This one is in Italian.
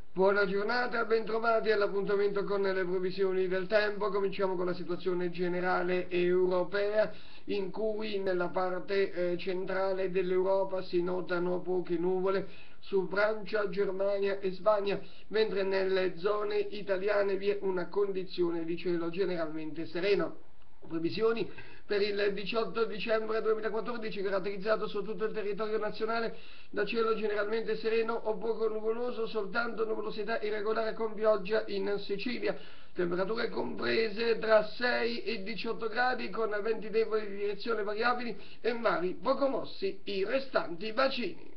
Buona giornata, bentrovati all'appuntamento con le previsioni del tempo. Cominciamo con la situazione generale europea, in cui nella parte centrale dell'Europa si notano poche nuvole su Francia, Germania e Spagna, mentre nelle zone italiane vi è una condizione di cielo generalmente sereno. Previsioni per il 18 dicembre 2014, caratterizzato su tutto il territorio nazionale da cielo generalmente sereno o poco nuvoloso, soltanto nuvolosità irregolare con pioggia in Sicilia. Temperature comprese tra 6 e 18 gradi, con venti deboli di direzione variabili e mari poco mossi i restanti bacini.